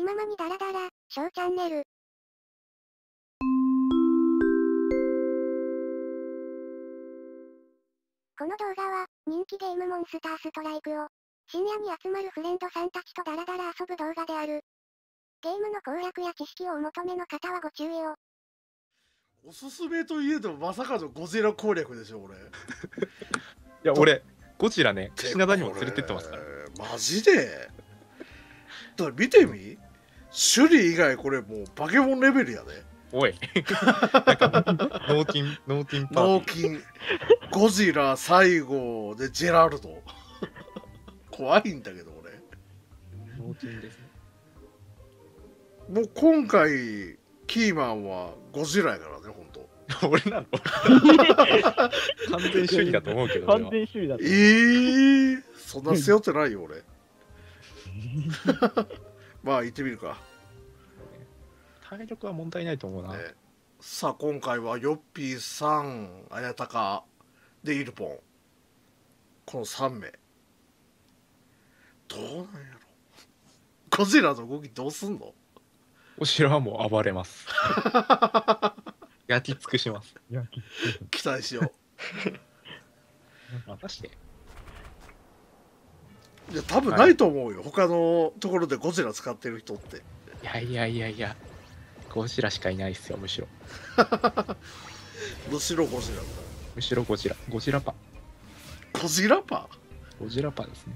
ままにダラダラ、ショーチャンネル。この動画は、人気ゲームモンスターストライクを、深夜に集まるフレンドさんたちとダラダラ遊ぶ動画である。ゲームの攻略や知識をお求めの方はご注意を。 おすすめといえどまさかのゴジラ攻略でしょ俺。いや俺ゴジラね品田にも連れてってますから。 マジでだから見てみ、種類以外これもうバケモンレベルやで。 おいなんか脳筋パーティー。 ゴジラ最後でジェラルド怖いんだけど俺。 脳筋ですね。 もう今回キーマンはゴジラやからね、ほんと。 俺なの完全主義だと思うけど。 完全主義だと。 そんな背負ってないよ俺。まあ行ってみるか。 体力は問題ないと思うな、ね。 さあ今回はヨッピーさん、あやたかでイルポン、この3名どうなんやろ。ゴジラの動きどうすんの。 ゴジラはもう暴れます焼き尽くします。 期待しよう果たしていや多分ないと思うよ、他のところでゴジラ使ってる人って。 いやゴジラしかいないっすよ。むしろむしろゴジラだ。 むしろゴジラパゴジラパゴジラパですね。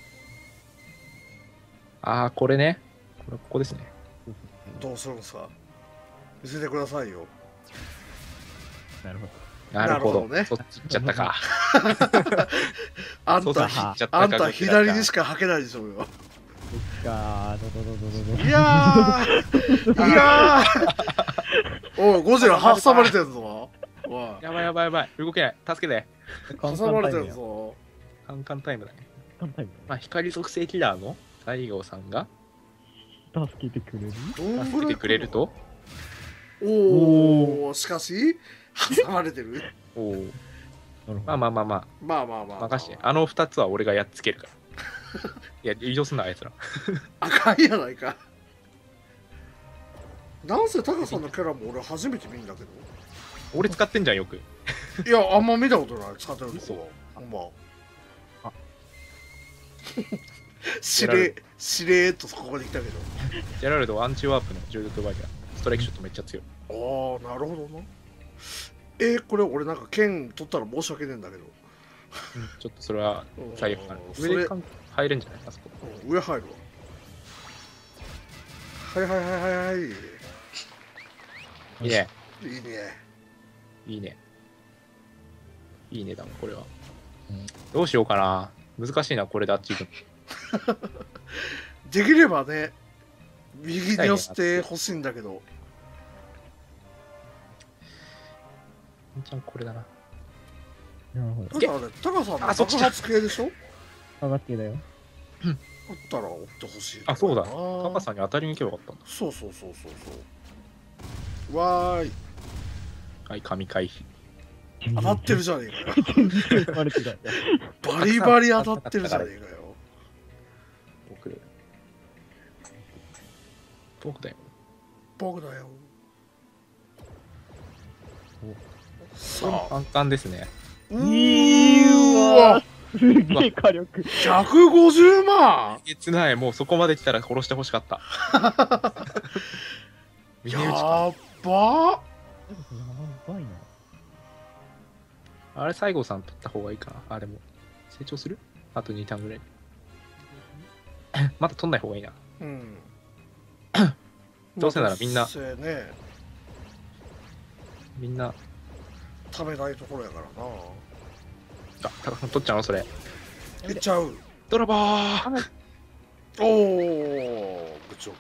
ああこれね、ここですね。 どうするんですか、見せてくださいよ。 なるほどね。そっち行っちゃったかあんた左にしか履けないでしょうよ。いやおいゴジラ挟まれてんぞ。 やばい動けない、助けて。 挟まれてんぞ。 カンカンタイムだね。まあ光属性キラーの西郷さんが助けてくれると。 おおしかし挟まれてる。 まあ任して。あの2つは俺がやっつけるからいや移動すんなあいつらあかんやないか。なんせタカさんのキャラも俺初めて見んだけど。 俺使ってんじゃんよく。 いやあんま見たことない使ってるとこは。ほんましれーっとここで来たけど。 ジェラルドアンチワープの重力バイヤーストライクショットめっちゃ強い。 ああなるほどな。これ俺なんか剣取ったら申し訳ねえんだけど。 ちょっとそれは最悪かな。上で入れんじゃないあそこ。 上入るわ。はい。 いいね。いいねだもんこれは。どうしようかな。難しいなこれであっち行くの。 できればね右に寄せてほしいんだけど。 ちゃんこれだな。 なるほど。 タカさんの爆発系でしょ。 爆発系だよ。 だったら追ってほしい。 あそうだ。タカさんに当たりに行けばよかったんだ。 そうわーい。 はい神回避。 当たってるじゃねえかよ。バリバリ当たってるじゃねえかよ。僕だよ。 さあ簡単ですね。 うわすげえ火力。 150万。 えげつない。もうそこまで来たら殺してほしかった。 やっば。 あれ西郷さん取った方がいいかな。あでも成長する？あと2ターンぐらい。まだ取んない方がいいな。どうせならみんな食べないところやからな。 あ、タカさん取っちゃうのそれ。 いっちゃう。 ドラバー。 おお、部長。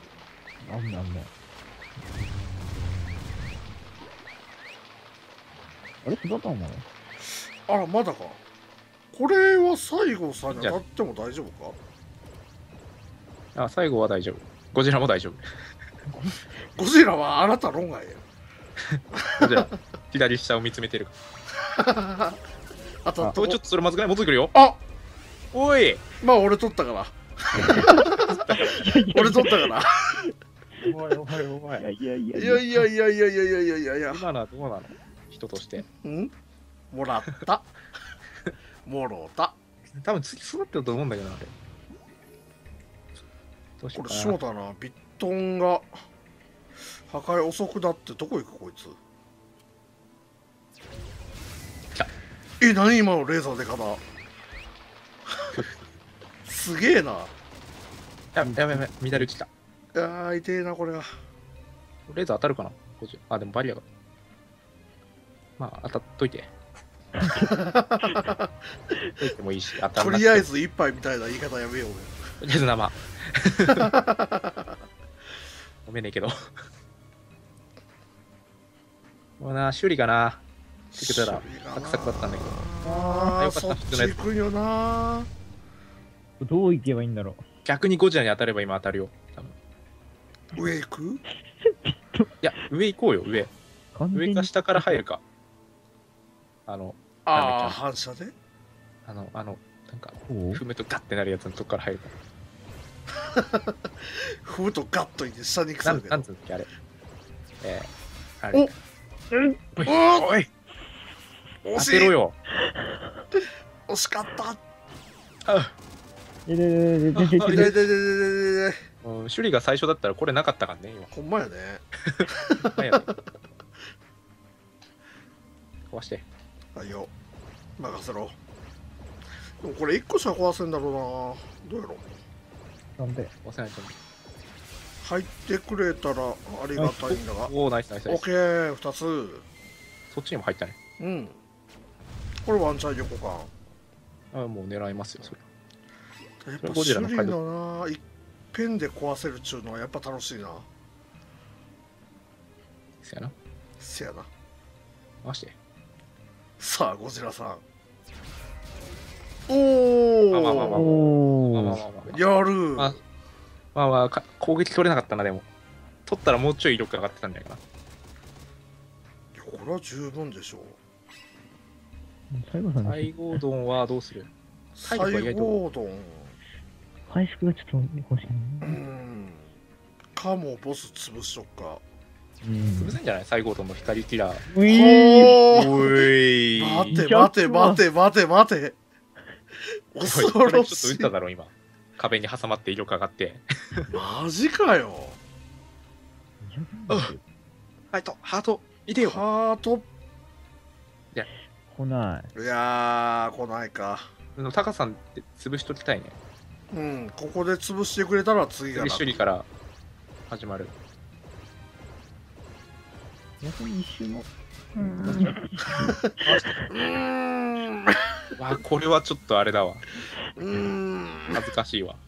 あれ育ったんだね。 あらまだか。これは西郷さんに当たっても大丈夫か。 あ、最後は大丈夫。ゴジラも大丈夫。 ゴジラはあなた論外や。 ゴジラ左下を見つめてるかあとちょっとそれまずくない？もうすぐ来るよ。 あ、 おい。 まあ俺取ったから。 俺取ったから。 お前お前お前。 いやいやいやいやいやいやいやいやいやいやいや。 今のはどうなの人として。 んもらった。もろた。 多分次育ってると思うんだけどな、あれ。どうしよこれうかな。 そうだな。ビットンが破壊遅くなってどこ行くこいつ。 来た。 何今のレーザー出方。すげえな。 やべ、乱れ打ちた。 痛えなこれは。 レーザー当たるかな50あ、でもバリアが。まあ、当たっといて。といてもいいし、当たらなくてとりあえず一杯みたいな言い方やめようよ。 とりあえず生。ごめんねえけど。もうな、修理かな。つけたら、サクサクだったんだけど。 ああ、 よかったそっち行くんよな。 どう行けばいいんだろ逆にゴジラに当たれば今当たるよ。多分上行く？ いや、上行こうよ、上。 う。完全に上か下から入るか。なんだっああ、 け反射でなんか、 こう踏むとガッてなるやつのとこから入るか。 踏むとガッといって下に行くなんけど。 つうんだっけ、あれ。あれ。 おおい惜しい当てろよ。 惜しかったあでででででででででででででうん、修理が最初だったらこれなかったからね、今。 ほんまやね。 なんやねん壊して。 はいよ。任せろ。でもこれ1個しか壊せんだろうな。どうやろう。 なんで壊せないと思入ってくれたらありがたいんだが。 う。おお、ナイスナイスナイス。 オッケー、2つ。 そっちにも入ったね。 うん。これワンチャン横か。 あもう狙いますよ、それ。 やっぱゴジラの修理のな、いっぺんで壊せるっちゅうのはやっぱ楽しいな。 せやな。 せやな。 回して。 さあ、ゴジラさん。おまあまあまあまあおおーまあまあまあまあやるまあまあまあ攻撃取れなかったな、でも。取ったらもうちょい威力上がってたんじゃないかな。 いやこれは十分でしょう。 最後さんの西郷丼はどうする西体力は意外と郷丼。 回復がちょっと欲しいな。 かもボス潰しとくか。 潰せんじゃない西郷丼の光キラー。 ういおおい待て待て待て待て待て。恐これろしいちょっと打った。だろ、今。壁に挟まって威力上がって。 マジかよ。 ハート、いてよ。 ハート。 来ない。 いやー、来ないか。 タカさんって潰しときたいね。 ここで潰してくれたら次が次楽。 修理から始まる。 逆に一瞬も。 わあ、これはちょっとあれだわ。 恥恥ずかしいわ。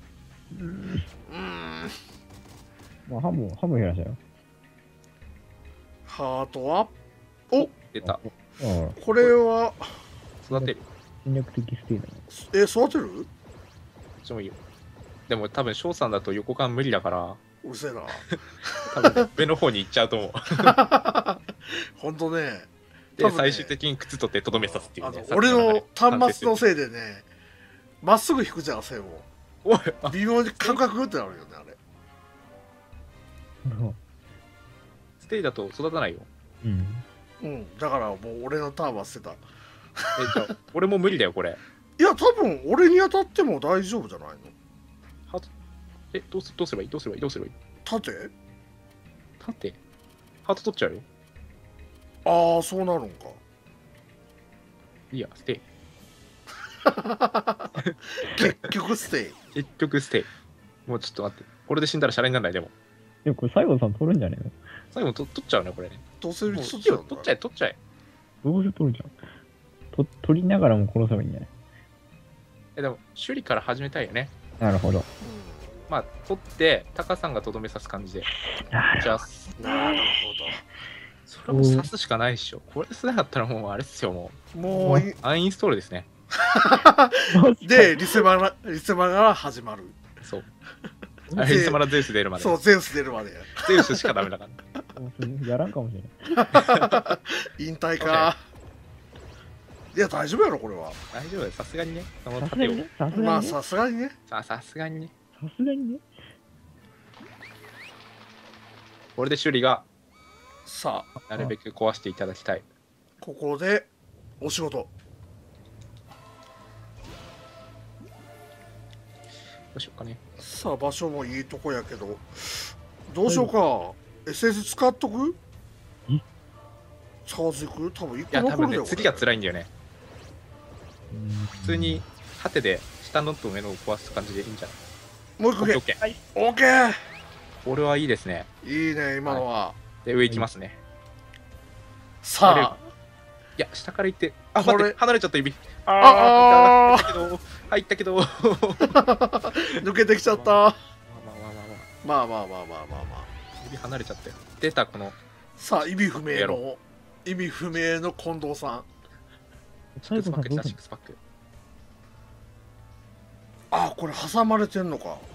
まあ、ハム減らしたよ。 ハートは出た。 ああ、 これは育てる。 戦略的ステーだね。 育てる？ こっちもいいよ。でも多分翔さんだと横間無理だから、 うるせえな。 多分、ね、上の方に行っちゃうと思う。 ほんとね。 で、 多分ね最終的に靴取ってとどめさすっていうね。 俺の端末のい。 せいでね、まっすぐ引くじゃん、線を。 おい、あ微妙に感覚ってなるよね、あれ。 ステイだと育たないよ。 だからもう俺のターンは捨てた。 じゃあ、俺も無理だよ、これ。 いや、多分俺に当たっても大丈夫じゃないの？ ハート、どうすればいい縦？ 縦ハート取っちゃうよ。 ああ、そうなるんか。 いいや、ステイ。 結局ステイ。 結局ステイ。もうちょっと待って。これで死んだらシャレにならない、でも。 でもこれ西郷さん取るんじゃねえの？ 最後取っちゃうね、これね。 どうせもうそっちなんだ取っちゃえ、取っちゃえ。 どうせ取るじゃん。取りながらも殺せばいいんじゃない？ でも、修理から始めたいよね。 なるほど。 まあ、取って、タカさんがとどめさす感じで。じゃあ、 なるそれはもう刺すしかないっしょ。これしなかったらもうあれっすよ、もほど。もうい、 う。アンインストールですね。 で、リセマが始まる。 そう。あれ、リセマラゼウス出るまで。 そう、ゼウス出るまで。 ゼウスしかダメだから。 もうやらんかもしれない。 引退か。いや、大丈夫やろ、これは。 大丈夫だよ、さすがにね。そのさす盾を。 がにね。さすがにね。 まあ、さすがにね。 さすがにね。 すがにね。 これで修理がさあなるべく壊していただきたい。 ここでお仕事。 どうしようかね。 さあ場所もいいとこやけどどうしようか。SS 使っとく？使わずいく？多分1 いや、多分ね、 個残るよ。 次が辛いんだよね。 うん普通に縦で下のと上のを壊す感じでいいんじゃない？ もう一個オッケーオッケー。 オッケー。 これはいいですね。 いいね今のは。 で、上行きますね。 さいや、下から行って、あ、 これ待って、離れちゃった指。 あ入ったけど、 あ抜けてきちゃった。 まあまあまあまあまあまあまあ。 指離れちゃったよ。出た、この、 さあ意味不明やの意味不明の近藤さん。 最後さんどうすシッんクスパック。 あこれ挟まれてんのか。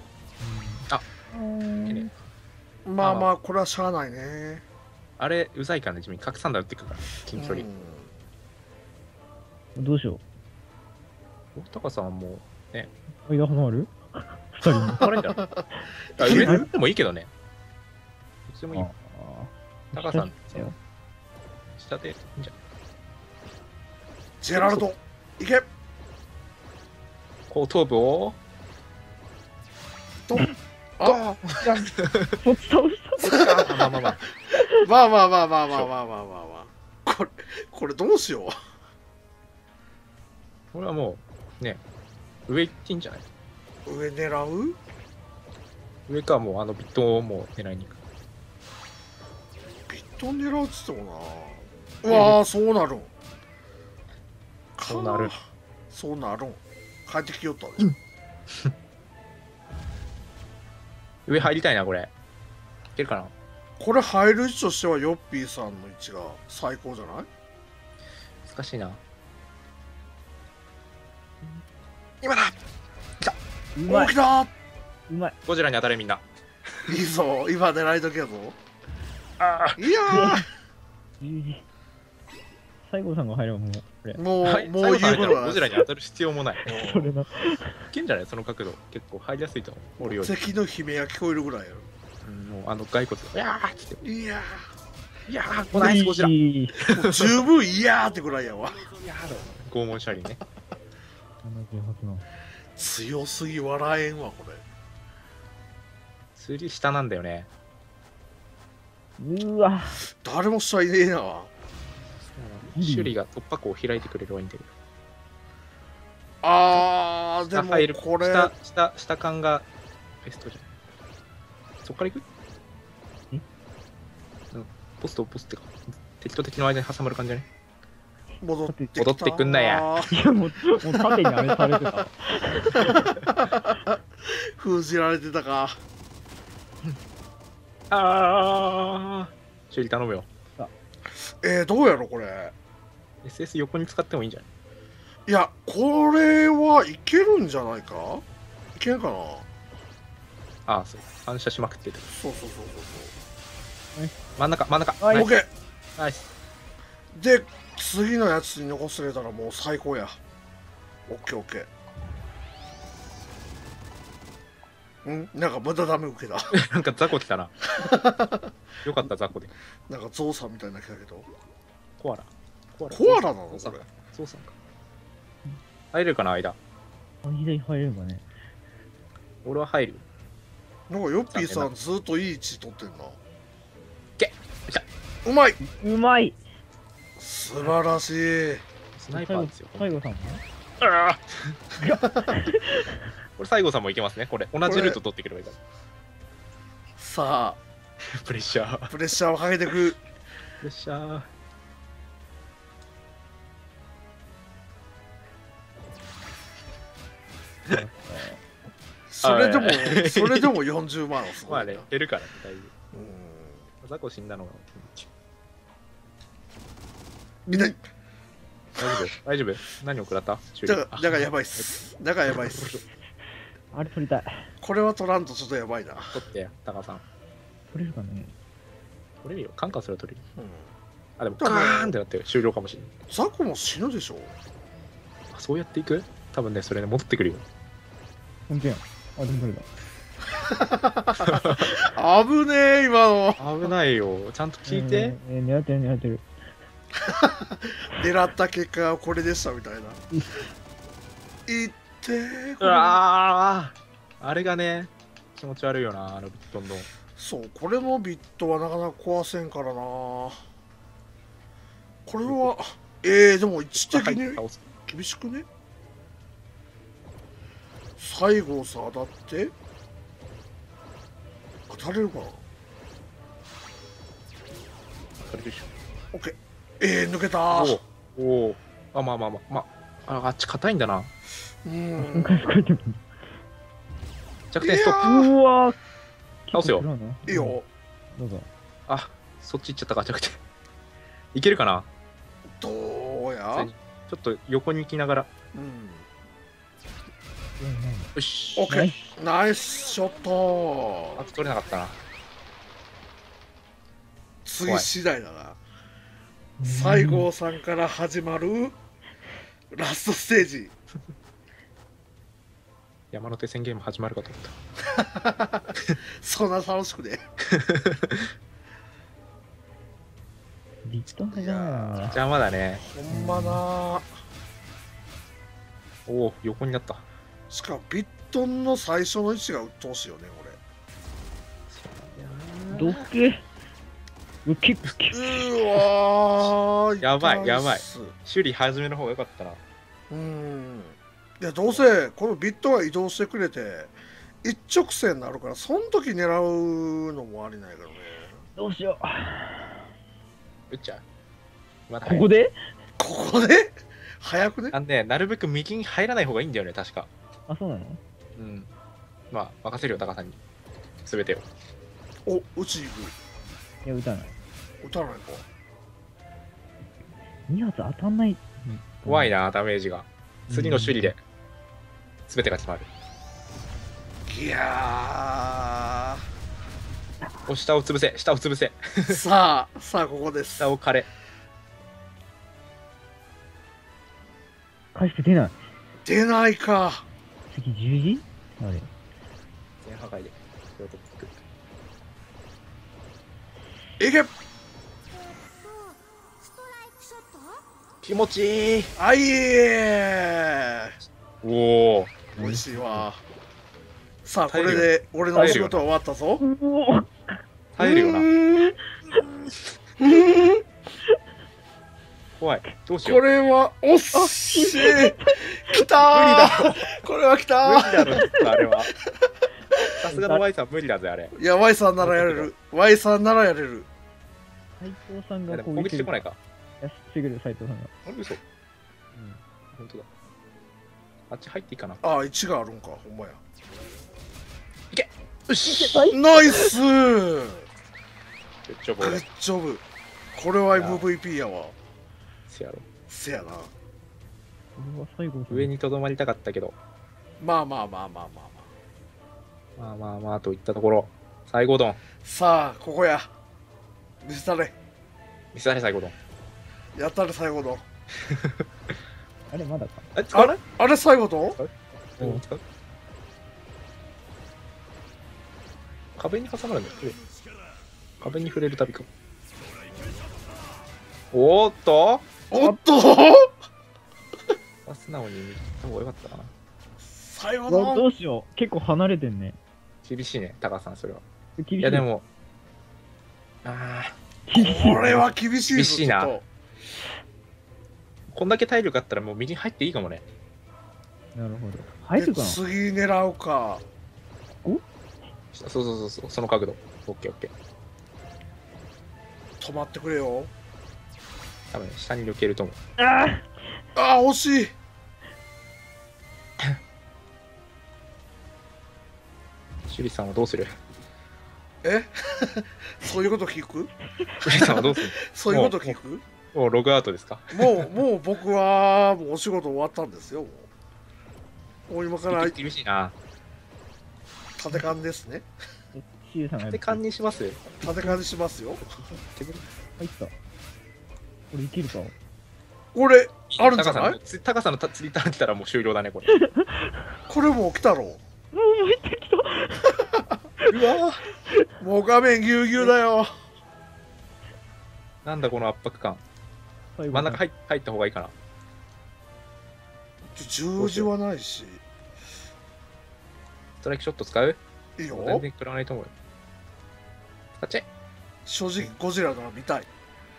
の？ まあまあこれはしゃあないね。 あれ、うざいからね、自分に拡散弾打ってくるから、近距離。 どうしよ大高さんはもう、ね、 う。間挟まる？二人に。 これんじゃないあ上でもいいけどね。どっちでもいい。 あ高さん、 下よ下でいいんじゃないジェラルドいけ。 後頭部を、 あそっち倒した。 まあまあまあ。 まあまあまあまあまあまあまあまあまあ。これどうしよこれはもう、ね、上行っていいんじゃない？ う。上狙う？ 上か、もうあのビットをもう狙いに行く。 ビット狙うっつってもな。うわあそうなるん。 そうなる。 そうなるん。帰ってきよったで。 上入りたいな、これ。いけるかな？ これ入る位置としてはヨッピーさんの位置が最高じゃない？ 難しいな。今だ！ うまいお来。た。 うまい。 ゴジラに当たれみんな。 いいぞ今狙いとけやぞ。 あいや西郷さんが入ればもう、これ。 ーもう、 はい、 もう言うことはゴジラに当たる必要もない。 それだ。 いけんじゃないその角度。結構入りやすいと思う。俺より。 敵の悲鳴が聞こえるぐらいやろ。 もうあの骸骨が、いやーっつって。 いやいやー、ナイスゴジラ。いいい。 ーもう十分いやーってぐらいやわ。 やーだ。拷問車輪ね。 78の。 強すぎ笑えんわこれ。 釣り下なんだよね。 うわ。 誰も下いねえな。 修理が突破口を開いてくれるわいいんだけど。 あーで下入るもこれ下感がベストじゃん。そっから行く？ポストか。敵と敵の間に挟まる感じだね。 戻ってきた。 戻ってくんなや。 いやもう縦にあれされてた。 封じられてたか。 あー。修理頼むよ。 どうやろこれ。 SS 横に使ってもいいんじゃない？ いやこれはいけるんじゃないか。いけんかな。 ああ、そう。反射しまくってる。 そうそうそう真ん中。 はいそう。オッケー。 ナイス。 で次のやつに残せれたらもう最高や。オッケーオッケー。なんか無駄ダメ受けた。 なんか雑魚来たな。よかった、雑魚で。 なんかゾウさんみたいな来たけど。 コアラ。 コアラなのこれ。 そうさんか。入れるかな、間。 間に入れるかね。 俺は入る。 なんかヨッピーさんずっといい位置取ってんな。 けっうまい。 うまい。 素晴らしい。 スナイパーですよ。 西郷さんもね。 あーこれ、西郷さんもいけますね。これ、同じルート取ってくればいいから。 さプレッシャー。 あプレッシャーをかけていく。 プレッシャー。 それでも40万はすごいな。 まあね、減るからね、だいぶ。 うん雑魚死んだのが。 痛い。 大丈夫何を食らった修理だからやばいっす。だからやばいっす。 あれ取りたい。 これは取らんとちょっとやばいな。 取ってや、高さん。 取れるかね。 取れるよ。カンカンすら取れる。 うんあ、でも、ガーンってなって終了かもしれない。 ザコも死ぬでしょ。 あそうやっていく多分ね、それね、戻ってくるよ。 ほんとやん。あ、でも取れた。 危ねえ、今の。 危ないよ。ちゃんと聞いて。 狙ってる狙ってる。 狙った結果はこれでしたみたいな。いってー、こうれわーあれがね、気持ち悪いよな、あのビットンの。 そう、これのビットはなかなか壊せんからな。これは、でも位置的に倒す。 厳しくね。西郷さん当たって当たれるかな。 それでしょ。 オッケー。抜けたー。 おお。あ、まあまあまあ。まあ、あっち硬いんだな。 うん。 弱点ストップ。 うわー。 倒すよ。 いいよ。 どうぞ。 あ、そっち行っちゃったか、弱点。いけるかな。 どうや。 ちょっと横に行きながら。 うん。 よし。 オッケー。ナイスショットあと取れなかったな。 次次第だな。西郷さんから始まるラストステージ。 山手線ゲーム始まるかと思った。 そんな楽しくね。 ビットンじゃないな。 邪魔だね。 ほんまな。 おお、横になった。 しかもビットンの最初の位置が鬱陶しいよね、こどけ。ウキウキ。 れ。わー。 やばいやばい痛っす。 修理始めの方が良かったな。 いや、どうせこのビットが移動してくれて一直線になるから、その時狙うのもありないからね。 どうしよ打っちゃう。まだう。ここでここで早くね。 なるべく右に入らない方がいいんだよね、確か。 あ、そうなのうん。まあ、任せるよ、タカさんに。すべてを。 お、打ち行く。 いや、撃たない。 打たないか。 2発当たんない。 怖いな、ダメージが。次の守理で、すべてが決まる。 いやお、下を潰せ、下を潰せ。 ー。さあ、ここです。 下を枯れ。 回復出ない。 出ないか。 次10時あれ。 全破壊で。これを取っていく。 いけ。 気持ちいい。 あいえおお。 ー。美味しいわ。さあ、これで俺のお仕事は終わったぞ。 うお耐えるよな。怖い。どうしよう。 これは、おっしー。きたー。これはきた無ー。 理だろ、あれは。さすがの Y さん無理だぜ、あれ。 いや、Y さんならやれる。Y さんならやれる。 斉藤さんがいやでも攻撃してこないか。 いやしてくる斉藤さんが。 あれ嘘。本当だ。あっち入っていいかな。 ああ、1があるんか、ほんまや。 よし。 ナイスー。 めっちゃボールグッ。ジョブ。これは MVP やわ。 せやろ。 せやな。 これは最後上にとどまりたかったけど。 まあまあまあまあまあまあ。 まあまあまあといったところ。最後ドン。 さあ、ここや。見せたれ。 見せられ最後ドン。 やったれ、最後の。 あれまだか。 え、使わないあれ、最後のうん使う壁に挟まるんだよ。壁に触れるたびか。おーっとおっと素直に見た方がよかったかな。 最後うわどのうしよう。結構離れてんね。 厳しいね、高橋さん、それは。 厳しい。 いや、でも、あ厳しい。 これは厳しいぞ。 厳しいなちょっこんだけ体力あったらもう右に入っていいかもね。 なるほど。 と入るかなで次狙うか。 そうそうそうそう、その角度。オッケーオッケー。 止まってくれよ。 多分ね、下に抜けると思う。 あああ、惜しい。 シュリさんはどうするえそういうこと聞くシュリさんはどうするそういうこと聞くもうログアウトですかもう僕はもうお仕事終わったんですよ。もう今から厳しいな。 縦勘ですね。 シーさんがやるで、勘にします縦勘にしますよ。 入った。これいけるかこれ、あるんじゃない？ 高さんの釣り立てたらもう終了だね、これ。 これもう来たろ。 もう入ってきた。 うわもう画面ぎゅうぎゅうだよ。 なんだこの圧迫感。 最後真ん中入った方がいいかな。 十字はないし。 ストライクショット使う？ いいよ。 全然食らわないと思うよ。使っちゃえ。 正直ゴジラなら見たい。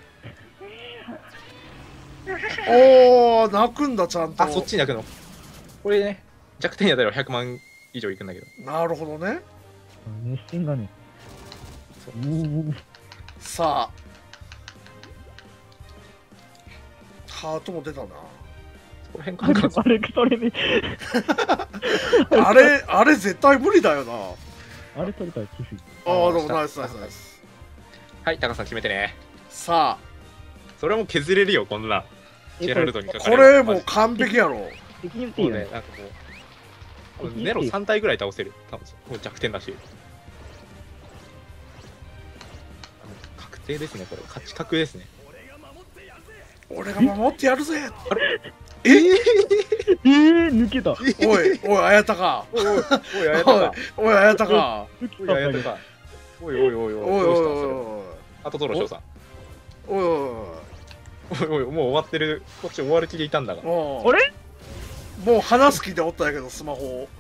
おー、泣くんだ、ちゃんと。 あ、そっちに泣くの。これね、弱点やったら100万以上いくんだけど。 なるほどね。 熱心がね。 さあ。ハートも出たな。 この辺かな。 あれ、それね。 あれ絶対無理だよな。 あれ取れたらきつい。 ああ、でもナイスナイスナイス。 はい、高さん決めてね。 さそれはもう削れるよ、こんな。ジェラルドにかあ、 かればこれもう完璧やろ。 敵に打っていいうよもね、なんかもう、ネロ3体ぐらい倒せる。多分もう弱点だし。確定ですね、これ。勝ち確ですね。 俺が守ってやるぜ。 抜けた。 おい、おい、あやたか。 おい、おい、おい、あやたか。 おい、あやたか。 おい、あやたか。おい、おい、おい、おい、 おい、 どおい、 うしたそれ。 おい、 あとトロ翔さん。 おい、おおい、おい、もう終わってる。こっち終わる気でいたんだが。 い、もあれう話す気でおったんやけど、スマホを。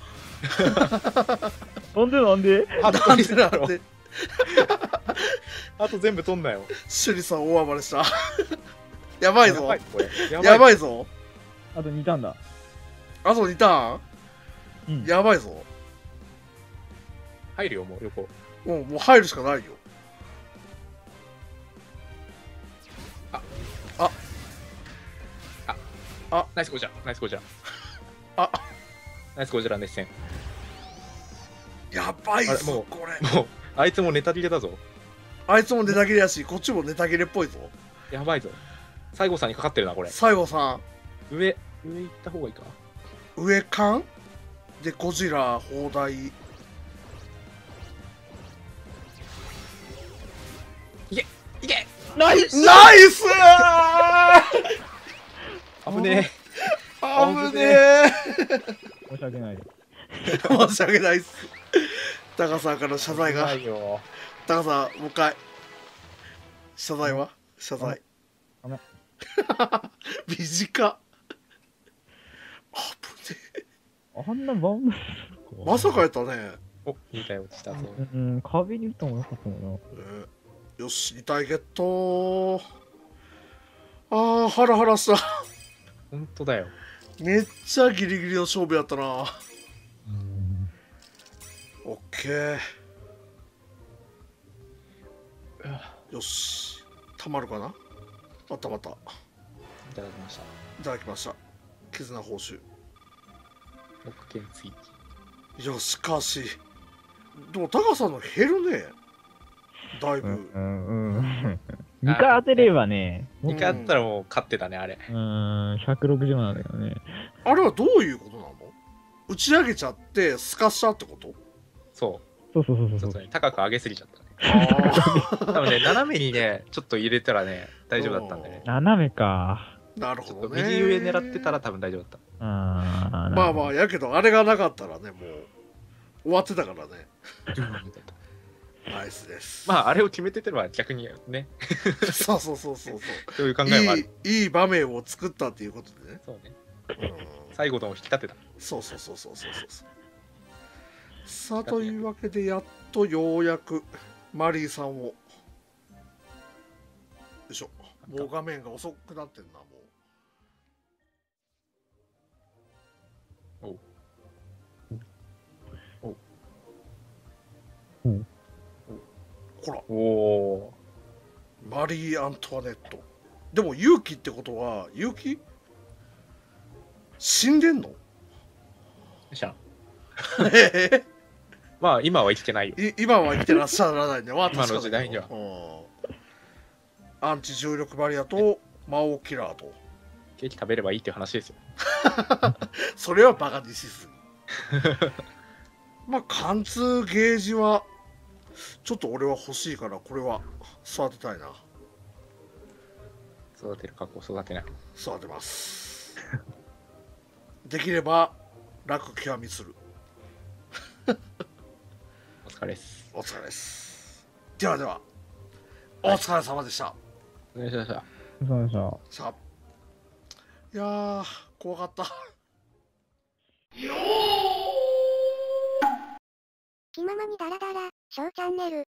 なんであなんでなんで。 あと全部取んなよ。 シュリさん大暴れした。やばいぞ。 これ。 やばいぞ。 あと2ターンだ。 あと2ターンうん。 やばいぞ。 入るよ、もう横。 もう入るしかないよ。 ナイスゴジラ、ナイスゴジラ。 あナイスゴジラ熱戦。 やばいあれぞ、 もうこれ。 もう、あいつもネタ切れだぞ。 あいつもネタ切れやし、こっちもネタ切れっぽいぞ。 やばいぞ。西郷さんにかかってるな、これ。 西郷さん、 上行った方がいいか。 上巻でゴジラ砲台。 いけナイスナイス危ね危ねえ。 申し訳ない。 申し訳ないっす。タカさんから謝罪え。 が。 ないよ。 タカさん、もう一回。謝罪は謝罪。 ごめん短っ。危ねあんなバウンドえ。まさかやったね。 お、2体落ちたぞ。 うん、壁に打った方がよかったもよし、2体ゲット。ああ、ハラハラした。 ほんとだよ。 めっちゃギリギリの勝負やったな。 んな。 オッケー。よし。たまるかな。あったまった。いいただきました。 ただきました。絆報酬。 木剣追記。 いや、しかし。でも、タカさんの減るね。だいぶ。 2回当てればね、 2回やったらもう勝ってたね、あれ。 160なんだけどね。 あれはどういうことなの？打ち上げちゃってスカしたってこと？ そそうそうそうう。 そう。 そうね。高く上げすぎちゃったね。 あ多分ね、斜めにね、ちょっと入れたらね、大丈夫だったんでね。 斜めか。 あ、なるちょほどね。 っと右上狙ってたら多分大丈夫だった。 まあまあ、やけど、あれがなかったらね、もう終わってたからね。ナイスです。 まあ、あれを決めててれば逆にね、 そうそうそうそうそういう考えもある。 いい場面を作ったっていうことでね。 そうね。 うん、 最後のを引き立てた。 そうそうそうそうそうそう。さあ、というわけで、やっとようやくマリーさんを。よいしょ。もう画面が遅くなってんな、もう。 おう。 ほら、 おおマリー・アントワネット。でも、勇気ってことは、勇気死んでんの？ ー。じゃあ、まあ、今は生きてないよ。 今は生きてらっしゃらないね。 今の時代にはアンチ重力バリアと魔王キラーと。 ケーキ食べればいいっていう話ですよ。 それはバカにしすぎ。まあ、貫通ゲージは、ちょっと俺は欲しいから、これは育てたいな。 育てるかこう育てない。 育てます。できれば、楽極みする。 お疲疲れっす。 お疲れです。ではでは、お疲れ様でした。 お願いしました。 そうでしょさあ、いやー、怖かった。 気ままにダラダラ、ショーチャンネル。